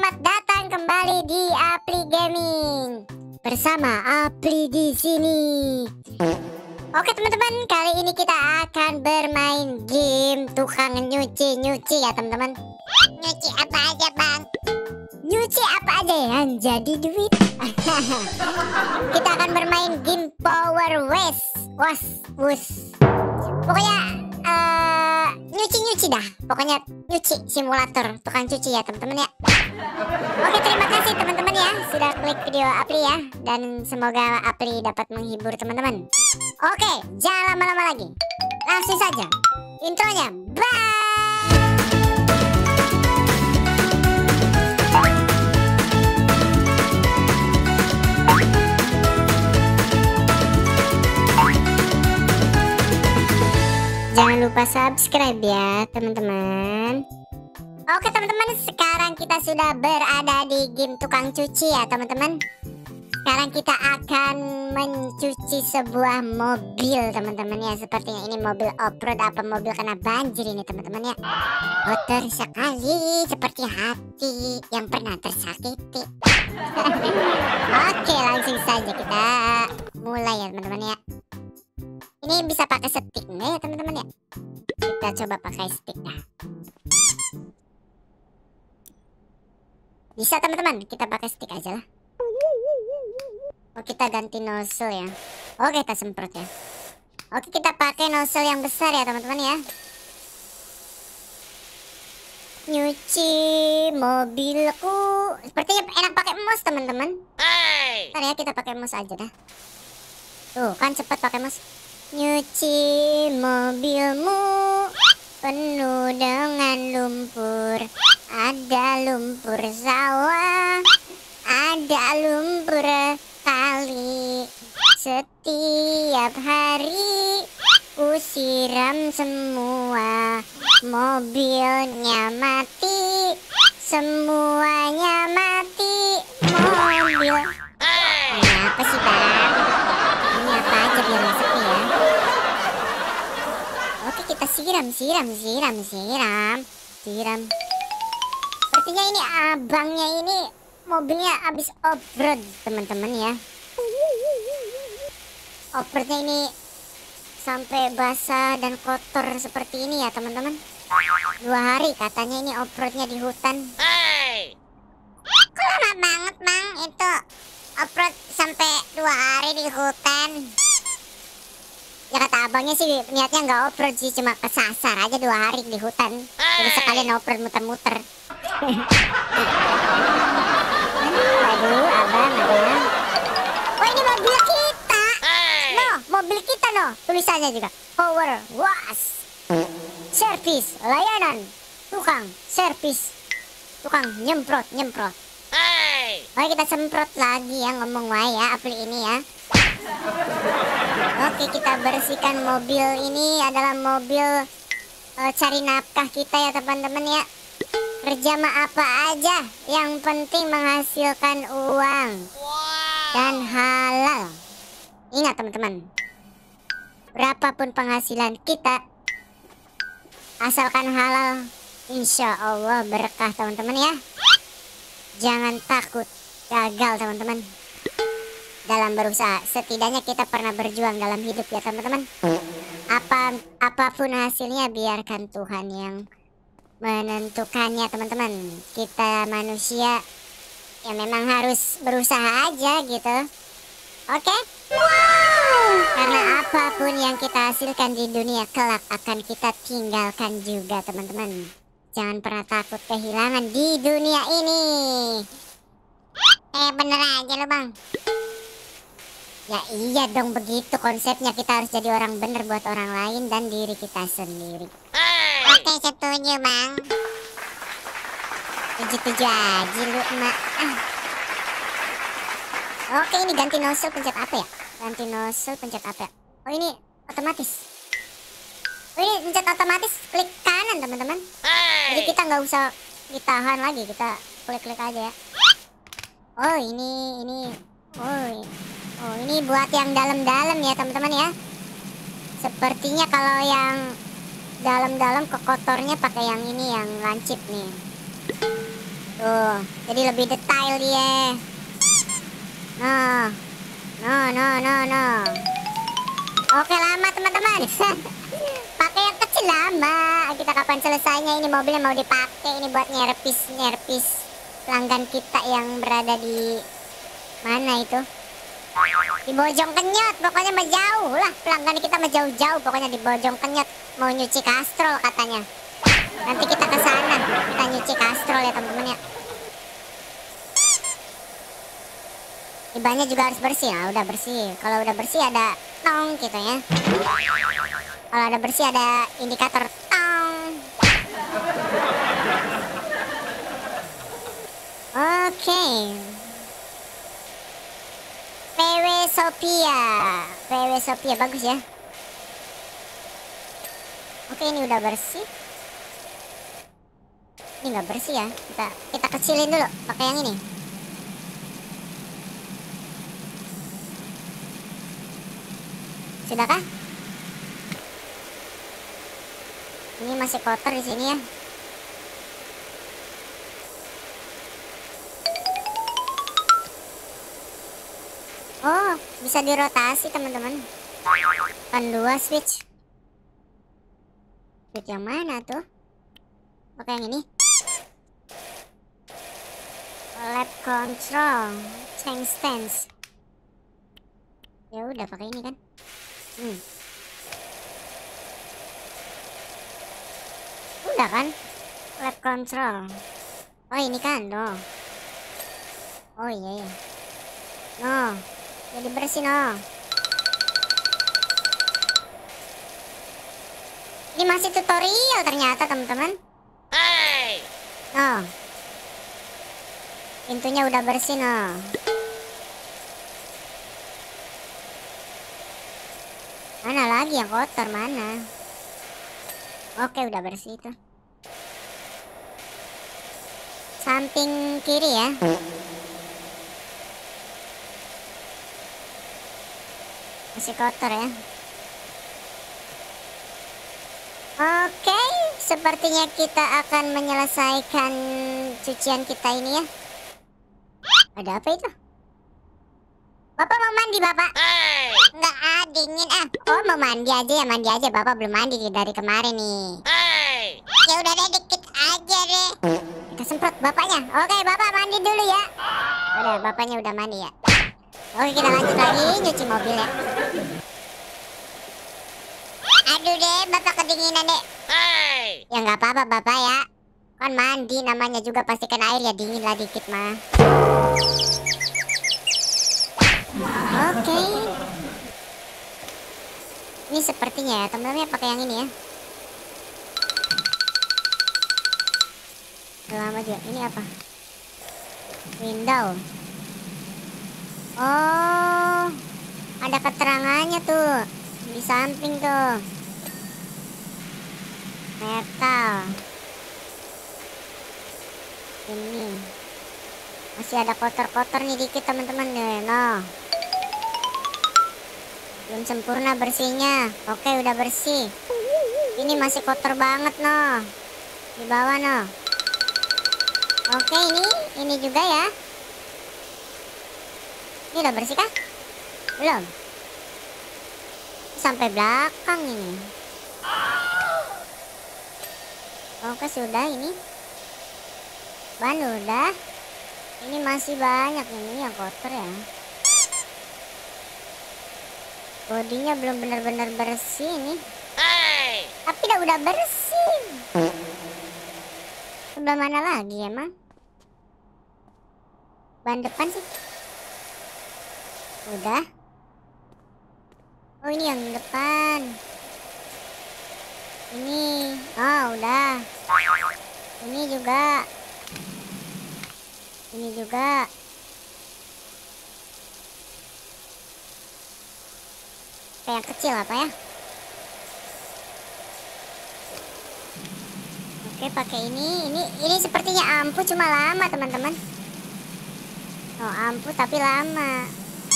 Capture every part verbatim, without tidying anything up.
Selamat datang kembali di Apli Gaming bersama Apli di sini. Oke teman-teman, kali ini kita akan bermain game tukang nyuci-nyuci ya teman-teman. Nyuci apa aja bang? Nyuci apa aja yang jadi duit. Kita akan bermain game Power Wash Was Wush. Pokoknya uh, nyuci-nyuci dah. Pokoknya nyuci simulator tukang cuci ya teman-teman ya. Oke, terima kasih teman-teman ya sudah klik video Apli ya. Dan semoga Apli dapat menghibur teman-teman. Oke, jangan lama-lama lagi. Langsung saja intronya. Bye. Jangan lupa subscribe ya teman-teman. Oke teman-teman, sekarang kita sudah berada di game tukang cuci ya teman-teman. Sekarang kita akan mencuci sebuah mobil teman-teman ya. Sepertinya ini mobil off-road apa mobil kena banjir ini teman-teman ya. Kotor sekali seperti hati yang pernah tersakiti. Oke, langsung saja kita mulai ya teman-teman ya. Ini bisa pakai stick nggak ya teman-teman ya? Kita coba pakai stick dah. Bisa teman-teman, kita pakai stick aja lah. Oh, kita ganti nozzle ya. Oke, kita semprot ya. Oke, kita pakai nozzle yang besar ya teman-teman ya. Nyuci mobilku. Sepertinya enak pakai mouse teman-teman. Hey. Ntar ya, kita pakai mouse aja dah. Tuh kan cepet pakai mouse. Nyuci mobilmu penuh dengan lumpur. Ada lumpur sawah, ada lumpur kali. Setiap hari ku siram semua. Mobilnya mati, semuanya mati. Mobil apa sih bang? Ini apa aja biar gak sepi ya. Oke, kita siram, siram, siram, siram, siram. Sepertinya ini abangnya ini mobilnya habis off-road teman-teman ya. Off-roadnya ini sampai basah dan kotor seperti ini ya teman-teman. Dua hari katanya ini off-roadnya di hutan. Hey. Kok lama banget bang itu off-road sampai dua hari di hutan? Ya kata abangnya sih niatnya nggak off-road sih, cuma kesasar aja dua hari di hutan. Jadi sekalian off-road muter-muter. Aduh, abang, abang. Oh, ini mobil kita. No, mobil kita no. Tulisannya juga Power Wash Service, layanan tukang servis, tukang nyemprot nyemprot. Oke, kita semprot lagi ya, ngomong wae ya Apli ini ya. Oke, kita bersihkan mobil ini. Adalah mobil uh, cari nafkah kita ya teman-teman ya. Kerja mah apa aja, yang penting menghasilkan uang dan halal. Ingat teman-teman, berapapun penghasilan kita, asalkan halal, insya Allah berkah teman-teman ya. Jangan takut gagal teman-teman dalam berusaha. Setidaknya kita pernah berjuang dalam hidup ya teman-teman. Apa apapun hasilnya biarkan Tuhan yang menentukannya teman-teman. Kita manusia ya memang harus berusaha aja gitu. Oke? Wow! Karena apapun yang kita hasilkan di dunia kelak akan kita tinggalkan juga teman-teman. Jangan pernah takut kehilangan di dunia ini. Eh bener aja lo bang. Ya iya dong, begitu konsepnya. Kita harus jadi orang bener buat orang lain dan diri kita sendiri. Oke, setuju bang. Tujuh-tujuh aja lu emak. ah. Oke, ini ganti nozzle pencet apa ya? Ganti nozzle pencet apa ya? Oh ini otomatis. Oh ini pencet otomatis, klik kanan teman-teman. Jadi kita nggak usah ditahan lagi, kita klik-klik aja ya. Oh ini, ini. Oh, oh ini buat yang dalam-dalam ya teman-teman ya. Sepertinya kalau yang dalam-dalam ke kotornya pakai yang ini, yang lancip nih. Tuh, jadi lebih detail dia. Nah, no, no, no, no. Oke, lama teman-teman. Pakai yang kecil lama. Kita kapan selesainya ini mobilnya mau dipakai ini buat nyerpis nyerpis pelanggan kita yang berada di mana itu? Di Bojong Kenyot, pokoknya mah jauh lah pelanggan kita mah jauh-jauh pokoknya di Bojong Kenyot mau nyuci kastrol katanya. Nanti kita ke sana, kita nyuci kastrol ya teman-teman ya. Ibanya juga harus bersih. Nah, udah bersih. Kalau udah bersih ada tong gitu ya. Kalau ada bersih ada indikator tong. Oke. P W Sophia. P W Sophia bagus ya. Oke, ini udah bersih. Ini nggak bersih ya. Kita kita kecilin dulu pakai yang ini. Sudahkah? Ini masih kotor di sini ya. Oh, bisa dirotasi teman-teman. Kan dua switch. Switch yang mana tuh? Pakai yang ini. Lap control, change stance. Ya udah pakai ini kan. Hmm. Udah kan? Lap control. Oh ini kan, no. Oh iya iya. No. Jadi bersih no. Ini masih tutorial ternyata teman-teman. Hey. No. Pintunya udah bersih no. Mana lagi yang kotor mana? Oke udah bersih itu. Samping kiri ya. Masih kotor ya. Oke, sepertinya kita akan menyelesaikan cucian kita ini ya. Ada apa itu? Bapak mau mandi bapak? Hey. Nggak ah, dingin ah. Oh mau mandi aja ya, mandi aja. Bapak belum mandi dari kemarin nih. Hey. Ya udah deh, dikit aja deh. Kita semprot bapaknya. Oke bapak mandi dulu ya. Udah bapaknya udah mandi ya. Oke kita lanjut lagi nyuci mobil ya. Aduh deh bapak kedinginan deh. Hey. Ya nggak apa-apa bapak ya. Kan mandi namanya juga pastikan air ya dingin lah dikit mah. Oke. Okay. Ini sepertinya ya teman-teman pakai yang ini ya. Lama juga. Ini apa? Window. Oh, ada keterangannya tuh di samping tuh. Metal. Ini masih ada kotor-kotor nih dikit teman-teman nih. No. Belum sempurna bersihnya. Oke udah bersih. Ini masih kotor banget no. Di bawah no. Oke ini ini juga ya. Ini udah bersih kah? Belum. Sampai belakang ini. Oke sudah ini. Ban udah. Ini masih banyak ini yang kotor ya. Bodinya belum benar-benar bersih nih. Hey. Tapi udah udah bersih. Sebelah mana lagi emang? Ban depan sih. Udah. Oh ini yang depan. Ini. Oh udah. Ini juga. Ini juga. Yang kecil apa ya? Oke pakai ini. Ini ini sepertinya ampuh cuma lama teman-teman. Oh ampuh tapi lama.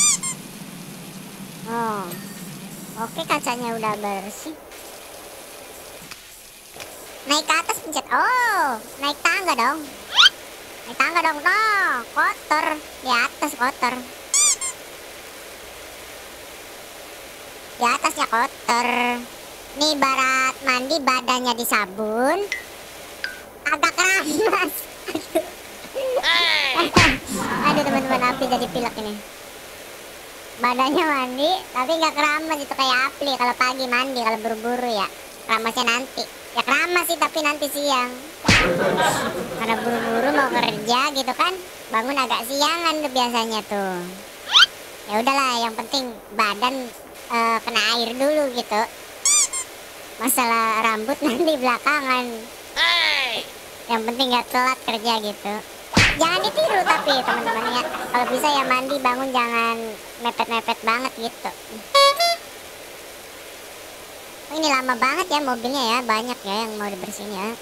Oh. Oke kacanya udah bersih. Naik ke atas pencet. Oh naik tangga dong. Naik tangga dong. No, kotor. Di atas kotor. Di atasnya kotor. Nih barat mandi badannya di sabun. Agak keramas. Aduh teman-teman, Apli jadi pilek ini. Badannya mandi tapi nggak keramas, itu kayak Apli kalau pagi mandi, kalau buru-buru ya keramasnya nanti. Ya keramas sih tapi nanti siang. Karena buru-buru mau kerja gitu kan, bangun agak siangan tuh biasanya tuh. Ya udahlah, yang penting badan uh, kena air dulu gitu. Masalah rambut nanti belakangan. Yang penting nggak telat kerja gitu. Jangan ditiru tapi teman-teman ya. Kalau bisa ya mandi bangun jangan mepet-mepet banget gitu. Oh, ini lama banget ya mobilnya ya, banyak ya yang mau dibersihin ya.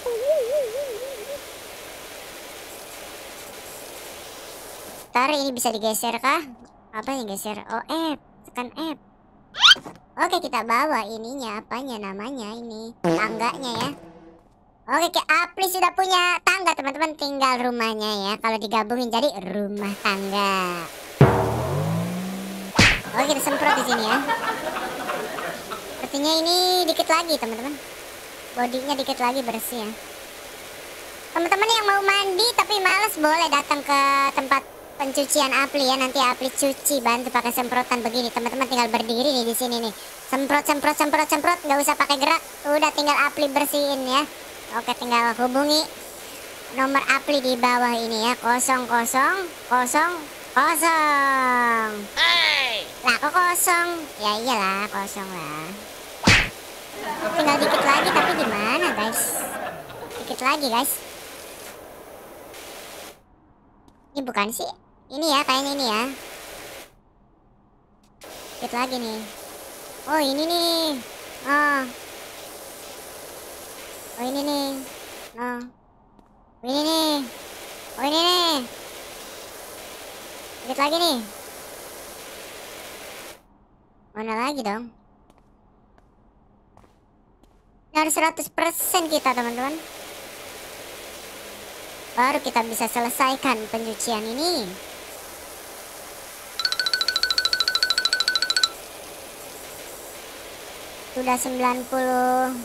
Ntar ini bisa digeser kah? Apa yang geser? Oh F, tekan F. Oke, kita bawa ininya, apanya namanya ini, tangganya ya. Oke, Apli sudah punya tangga teman-teman, tinggal rumahnya ya. Kalau digabungin jadi rumah tangga. Oke, kita semprot di sini ya. Sepertinya ini dikit lagi teman-teman. Bodinya dikit lagi bersih ya. Teman-teman yang mau mandi tapi males boleh datang ke tempat pencucian Apli ya. Nanti Apli cuci, bantu pakai semprotan begini. Teman-teman tinggal berdiri nih di sini nih. Semprot, semprot, semprot, semprot. Nggak usah pakai gerak. Udah tinggal Apli bersihin ya. Oke, tinggal hubungi nomor Apli di bawah ini ya. Kosong, kosong, kosong, kosong. Hey. Lah kok kosong? Ya iyalah kosong lah. Tinggal dikit lagi tapi di mana guys? Dikit lagi guys. Ini bukan sih? Ini ya, kayaknya ini ya. Dikit lagi nih. Oh ini nih. Oh. Oh ini nih. Oh. Ini nih. Oh ini nih. Dikit lagi nih. Mana lagi dong? Harus seratus persen kita teman-teman. Baru kita bisa selesaikan pencucian ini. Sudah sembilan puluh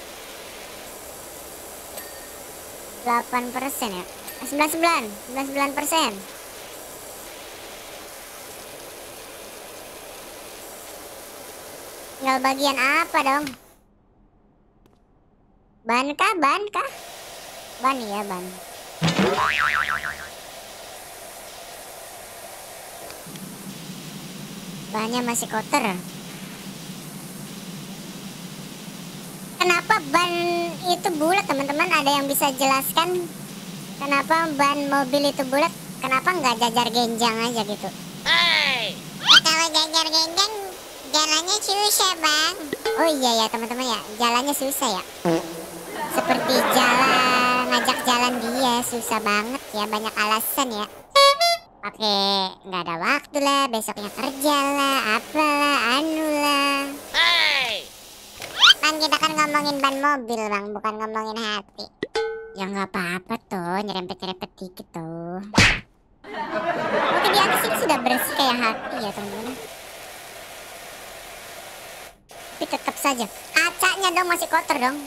delapan persen ya. sembilan puluh sembilan, sembilan puluh sembilan persen. Tinggal bagian apa dong? Ban kah? Ban kah? Ban ya, ban. Bannya masih kotor. Kenapa ban itu bulat teman-teman? Ada yang bisa jelaskan kenapa ban mobil itu bulat? Kenapa nggak jajar genjang aja gitu? Hey. Eh, kalau jajar genjang jalannya susah bang. Oh iya ya teman-teman ya, jalannya susah ya. Seperti jalan, ngajak jalan dia susah banget ya, banyak alasan ya. Oke, nggak ada waktu lah, besoknya kerja lah, apalah, anu lah. Hey. Kan kita kan ngomongin ban mobil bang, bukan ngomongin hati. Ya nggak apa-apa tuh, nyerempet-nyerempet dikit tuh. Oke, di atas ini sudah bersih kayak hati ya teman-teman. Tapi tetap saja, kacanya dong masih kotor dong.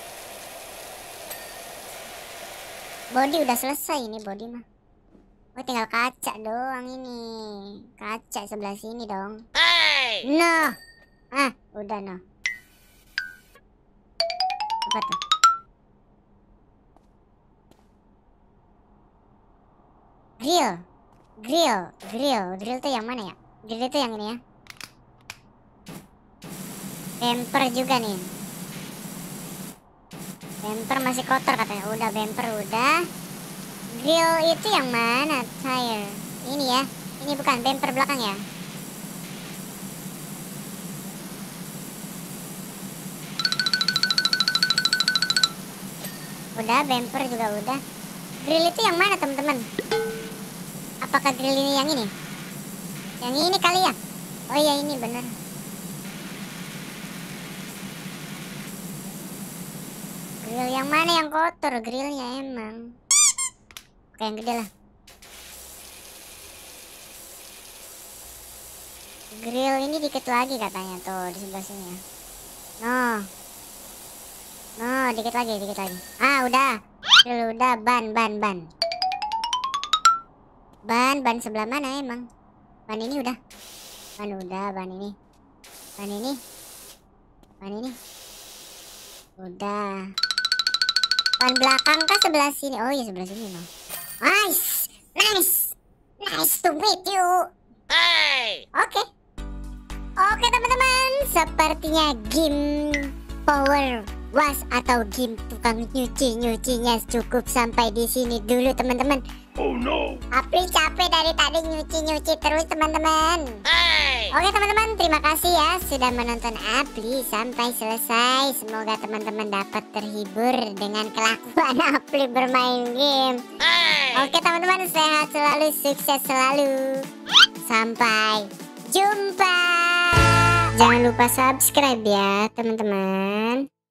Body udah selesai ini, body mah. Oh, tinggal kaca doang ini. Kaca sebelah sini dong. Hey. No. Ah, udah no. Apa tuh? Grill. Grill, grill, grill tuh yang mana ya? Grill itu yang ini ya. Bumper juga nih. Bumper masih kotor katanya. Udah bumper udah. Grill itu yang mana? Tire. Ini ya. Ini bukan bumper belakang ya. Udah bumper juga udah. Grill itu yang mana teman-teman? Apakah grill ini yang ini? Yang ini kali ya? Oh iya ini bener. Grill yang mana yang kotor? Grillnya emang. Oke, Pakai yang gede lah. Grill ini dikit lagi katanya tuh di sebelah sini ya. No. No, dikit lagi, dikit lagi. Ah, udah. Grill udah, ban, ban, ban. Ban, ban sebelah mana emang? Ban ini udah. Ban udah, ban ini. Ban ini. Ban ini. Udah. Ban belakang kah sebelah sini? Oh iya sebelah sini mah. Nice. Nice. Nice to meet you. Hey. Oke. Okay. Oke teman-teman, sepertinya game power wash atau game tukang nyuci-nyucinya cukup sampai di sini dulu teman-teman. Oh no. Apli capek dari tadi nyuci-nyuci terus teman-teman. Hey. Oke teman-teman, terima kasih ya sudah menonton Apli sampai selesai. Semoga teman-teman dapat terhibur dengan kelakuan Apli bermain game. Hey. Oke teman-teman, sehat selalu, sukses selalu. Sampai jumpa. Jangan lupa subscribe ya teman-teman.